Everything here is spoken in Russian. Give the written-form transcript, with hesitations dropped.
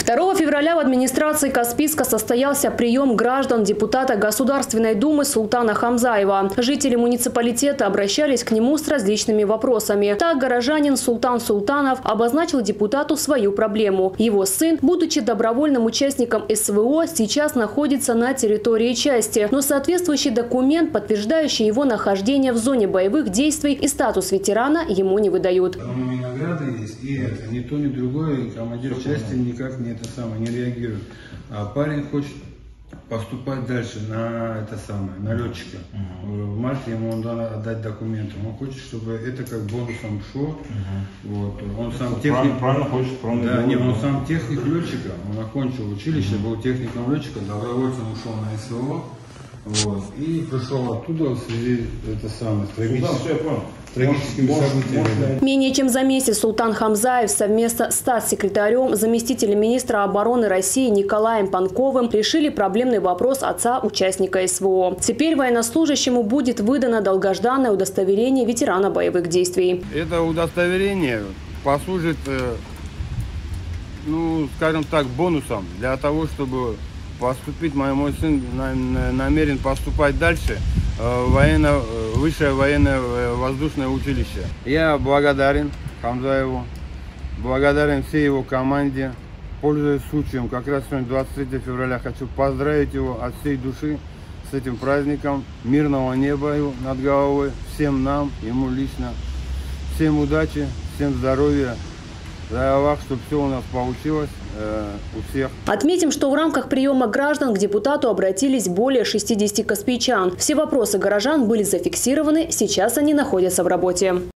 2 февраля в администрации Каспийска состоялся прием граждан депутата Государственной Думы Султана Хамзаева. Жители муниципалитета обращались к нему с различными вопросами. Так горожанин Султан Султанов обозначил депутату свою проблему. Его сын, будучи добровольным участником СВО, сейчас находится на территории части, но соответствующий документ, подтверждающий его нахождение в зоне боевых действий и статус ветерана, ему не выдают. Награды есть, и это ни то, ни другое, командир части никак не не реагирует. А парень хочет поступать дальше на летчика. В марте ему надо отдать документы. Он хочет, чтобы это как бонусом шло. Вот. Он сам техник. Правильно хочет, да, нет, он сам техник летчика. Он окончил училище, был техником летчика, добровольцем ушел на СВО. Вот. И пришел оттуда в связи с трагическими событиями. Менее чем за месяц Султан Хамзаев совместно с статс-секретарем, заместителем министра обороны России Николаем Панковым решили проблемный вопрос отца участника СВО. Теперь военнослужащему будет выдано долгожданное удостоверение ветерана боевых действий. Это удостоверение послужит, скажем так, бонусом для того, чтобы поступить. Мой сын намерен поступать дальше в высшее военное воздушное училище. Я благодарен Хамзаеву, благодарен всей его команде. Пользуясь случаем, как раз сегодня 23 февраля, хочу поздравить его от всей души с этим праздником. Мирного неба над головой всем нам, ему лично. Всем удачи, всем здоровья. Дай Аллах, чтобы все у нас получилось, у всех. Отметим, что в рамках приема граждан к депутату обратились более 60 каспийчан. Все вопросы горожан были зафиксированы, сейчас они находятся в работе.